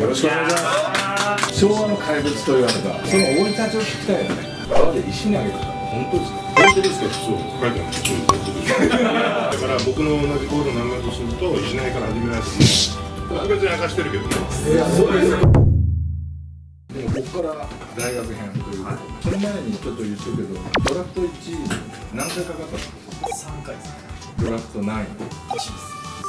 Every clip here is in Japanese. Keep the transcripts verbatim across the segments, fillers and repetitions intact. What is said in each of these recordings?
よろしくお願いします。昭和の怪物と言われたその生い立ちを聞きたいよね。川で石投げとか本当ですか？ 本当ですか？そう書いてあるんですよ。だから僕の同じゴールを長くすると石投げから始めないと特別に明かしてるけどね。 いやそうです。でもここから大学編ということで、その前にちょっと言ってるけど、ドラフトいち何回かかったんですか？ さんかいですね。 ドラフトナイン。 いちです。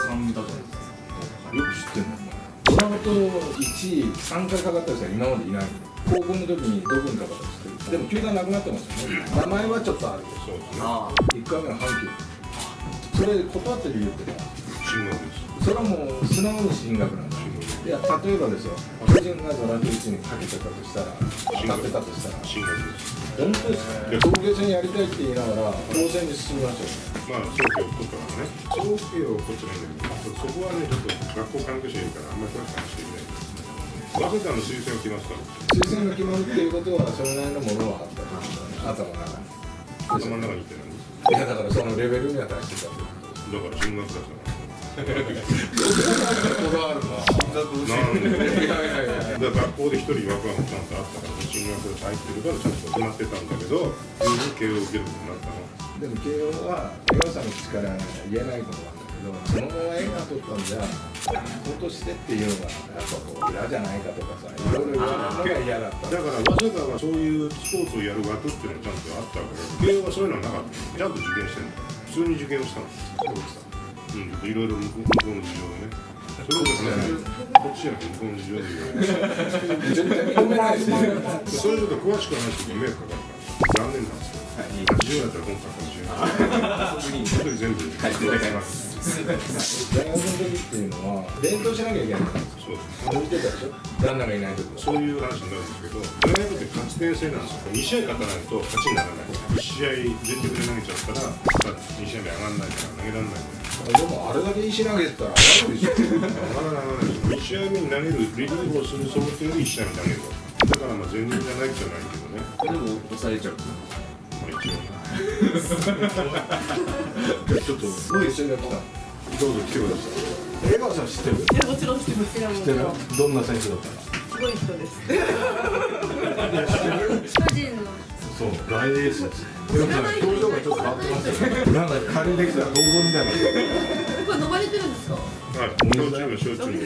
さんだと思います。 よく知ってるんだね。ドラフトいち、さんかいかかった人は今までいないんで、高校の時にどこにかかったんですけど、でも球団なくなってますよね。名前はちょっとあるけど、 そうですね。 いっかいめの阪急。それ断ってる理由ってのは、 進学です。 それはもう素直に進学なんだ。いや、例えばですよ、巨人がドラフトいちにかけてたとしたら、当たってたとしたら、 進学です。 本当ですか？東京戦やりたいって言いながら、当選に進みましょう。 まあ、早期を取ったからね。早期を取ってないんだけど、そこはね、ちょっと学校関係者いるから、あんまり詳しく話していけない。早稲田の推薦を決まったの。 推薦が決まるっていうことは、それなりのものはあったんですよね、頭の中に。 頭の中にいってないんです。 いや、だからそのレベルには達してたってこと。 だから進学だったから。 こだわるな。 なんで？ いやいやいや。 だから学校で一人枠がちゃんとあったから、進学が入ってるからちゃんと決まってたんだけど、急に慶応を受けることになったの。 でも慶応は江川さんの口から言えないことなんだけど、そのまま映画撮ったんじゃ行動してっていうのがやっぱこう裏じゃないかとかさ、いろいろ言われるのが嫌だった。 だから早稲田はそういうスポーツをやる枠っていうのがちゃんとあったわけで、慶応はそういうのはなかった。ちゃんと受験してるの。普通に受験をしたの。そうですか。うん、いろいろ向こうの事情でね。それをですね、こっちじゃなくて向こうの事情で言わない。そういうこと詳しく話して迷惑かかるから。残念なんですよ。はちじゅうだったら本格はちじゅう。そこに全部書いていただきます。 大学の時っていうのは勉強しなきゃいけないんですよ。そう見てたでしょ、旦那がいない時。 そういう話になるんですけど、大学って勝ち点制なんですよ。に試合勝たないと勝ちにならない。いち試合全力で投げちゃったらに試合目上がらないから投げられない。 でもあれだけ石投げてたら上がるでしょ。 上がらない上がらない。いち試合目に投げるリリーフをする想定でいち試合目投げると。だからまあ全然じゃないじゃないけどね。 でも抑えちゃう。 まあ一応。ちょっともう一緒にやってた。どうぞ来てください。江川さん知ってる？ いや、もちろん知ってます。 知ってる？どんな選手だったの？ すごい人です。巨人の。 そう、大エースです。江川さん表情がちょっと変わってますよね。なんか借りてきた銅像みたいな。 これ飲まれてるんですか？ はい、焼酎の焼酎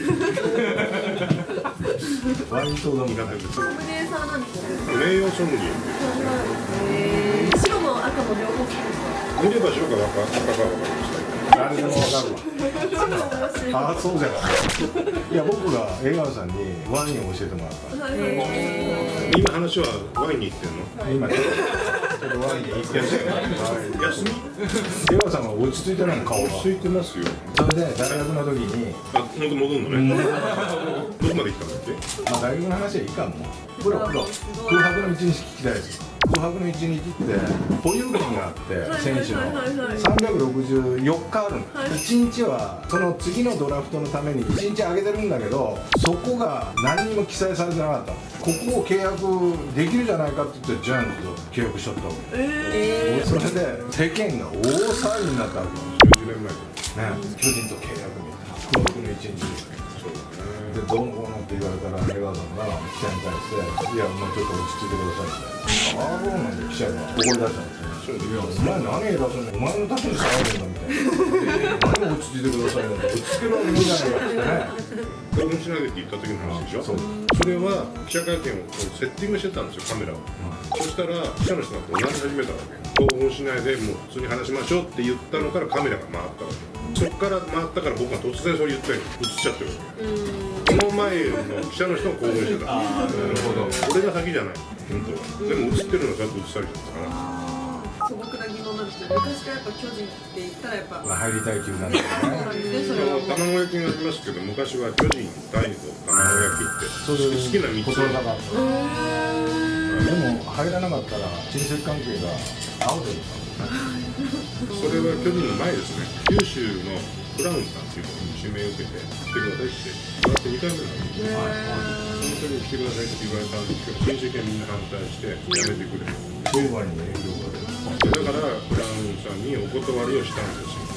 ワインソーダも苦手です。 ソムリエさんなんですよね。 名誉ソムリエ。 えー、白も赤も両方好きですか？ 見れば白か赤か赤か分かりました。 誰でも分かるわ。ああ、そうじゃない。いや、僕が江川さんにワインを教えてもらった。 今話はワインに行ってんの？ 今ちょっとワインに行ってる。 休み？ 江川さんが落ち着いてないの、顔が。 落ち着いてますよ。 それで大学の時に、 あ、本当戻るのね。どこまで行ったんだっけ？ まあ大学の話はいいかも。プロプロ。空白の一日聞きたいです。空白の一日って保有権があって選手のさんびゃくろくじゅうよっかあるの。いちにちはその次のドラフトのためにいちにちあげてるんだけど、そこが何にも記載されてなかったの。ここを契約できるじゃないかって言ってジャイアンツと契約しちゃったわけ。えー、それで世間が大騒ぎになったわけ。 じゅうねんまえね、巨人と契約みたいな空白の一日でどうのこうのって言われたら江川さんが記者に対して「いや、もうちょっと落ち着いてください」みたいな。ああ、そうなんで記者が怒り出したんですよ。いや、お前何偉そうに、お前のために騒いでんだみたいな。何落ち着いてくださいなんて、落ち着けるわけないじゃないかってね。 興奮しないでって言った時の話でしょ。それは記者会見をセッティングしてたんですよ、カメラを。そしたら記者の人がこうなり始めたわけ。興奮しないでもう普通に話しましょうって言ったのからカメラが回ったわけ。そこから回ったから僕が突然それ言ったように映っちゃってるわけ。その前の記者の人が興奮してた。なるほど。俺が先じゃない。本当は。でも映ってるのはちゃんと映されてたから。 素朴な疑問なんですけど、昔からやっぱ巨人って言ったらやっぱ入りたい球団ですね。 卵焼きがありますけど、昔は巨人大悟卵焼きって好きなみっつだから。でも入らなかったら親戚関係がアウトですからね。 それは巨人の前ですね。九州のブラウンさんっていうところに指名を受けて来てくださいって言われてにかいめなんですよ。その時に来てくださいって言われたんですけど、親戚はみんな反対してやめてくれと。 商売に影響が出る。 だからブラウンさんにお断りをしたんですよ。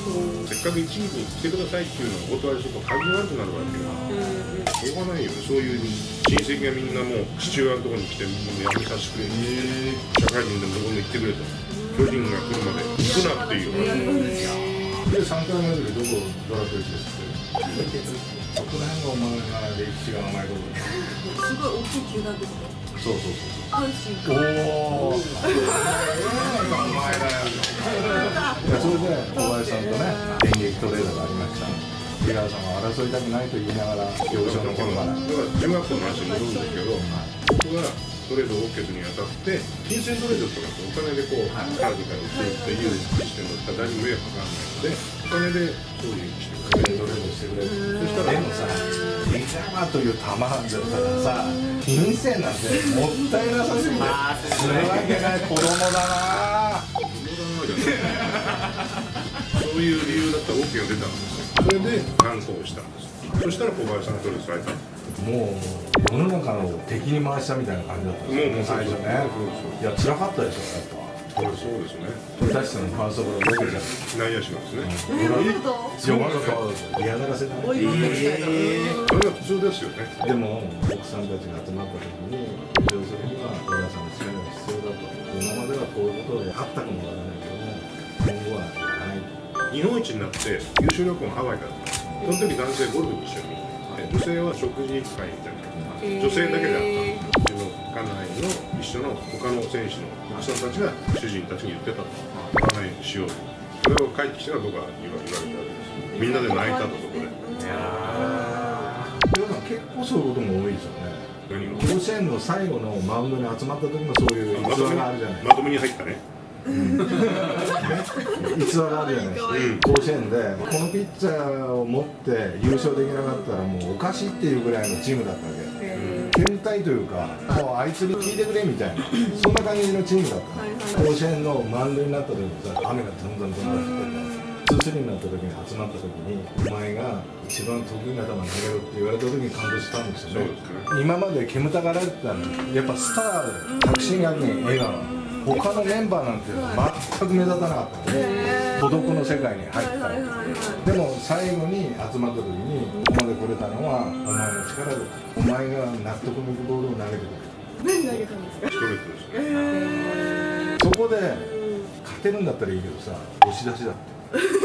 せっかく一日に来てくださいっていうのをお断りすると感じ悪くなるわけよ。しょうがないよね。そういう親戚がみんなもう父親のところに来てもうやめさせてくれる、社会人でもどこに行ってくれと、巨人が来るまで行くなっていう話でさんかいめの時どこドラフトいちですってそこら辺がお前が歴史が甘いことすごい大きい球団ってこと？ そうそうそう阪神おお。お前だよ。それで小林さんとね電撃トレードがありました。江川さんは争いたくないと言いながら幼少の頃から。 だから中学校の話に戻るんだけど、僕がトレードを OK するにあたって金銭トレードとかってお金でこうカードから売っていって有利にしてもらったら誰にも迷惑かかんないので、お金でそういうしてくれるトレードしてくれる。そしたらでもさ、メジャーという球だったらさ、金銭なんてもったいなさすぎてするわけない子供だな。 そういう理由だったら OK が出たんですよ。それで断行をしたんです。そしたら小林さんがトレードされた。 もう世の中の敵に回したみたいな感じだったんですよね、最初ね。いや、辛かったでしょ、やっぱ。 そうですね。 出したのファーストからボケちゃう。 内野手なんですね。 えー、わざといや、わざと嫌がらせだね。 追い込んできたいな。 それが普通ですよね。 でも奥さんたちが集まった時に要するには小田さんの力が必要だと。今まではこういうことであったかもわからないけども今後はないと。 日本一になって優勝旅行もハワイからだったんです。その時男性ゴルフに一緒に行って、女性は食事会みたいな。女性だけであった。うちの家内の一緒の他の選手の奥さんたちが主人たちに言ってたと。言わないようにしようと。それを帰ってきたら僕は言われたわけです。みんなで泣いたとそこで。 いやー結構そういうことも多いですよね。 何が甲子園の最後のマウンドに集まった時もそういう逸話があるじゃないですか。 まとめに入ったね。 逸話があるじゃないですか、 うん甲子園でこのピッチャーを持って優勝できなかったらもうおかしいっていうぐらいのチームだったわけ。検体というかもうあいつに聞いてくれみたいなそんな感じのチームだったの。甲子園のマウンドになった時にさ雨がどんどんどんどん降っててツースリーになった時に集まった時にお前が一番得意な球投げろって言われた時に感動したんですよね。今まで煙たがられてたのにやっぱスターで革新学院笑顔他のメンバーなんて全く目立たなかったんで孤独の世界に入ったわけでも最後に集まった時にここまで来れたのはお前の力だお前が納得のいくボールを投げてくれ何投げたんですか？ ストレートですね。 えそこで勝てるんだったらいいけどさ押し出しだって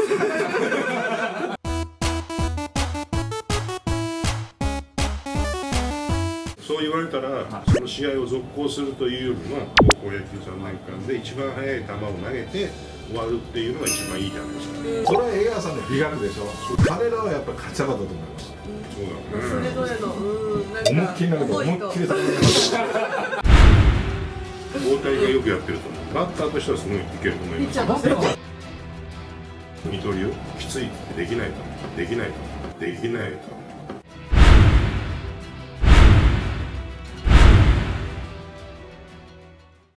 そう言われたら、その試合を続行するというよりも高校野球さんねんかんで一番速い球を投げて終わるっていうのが一番いいじゃないですか。 それは江川さんの美学でしょ。彼らはやっぱ勝ちたかったと思います。 そうだそれね。 ぞれのうんなんか思いっきり投げて思いっきり思いと高めます大谷がよくやってると思う。バッターとしてはすごいいけると思いピッチャーます。 として二刀流きついできないとできないとできないと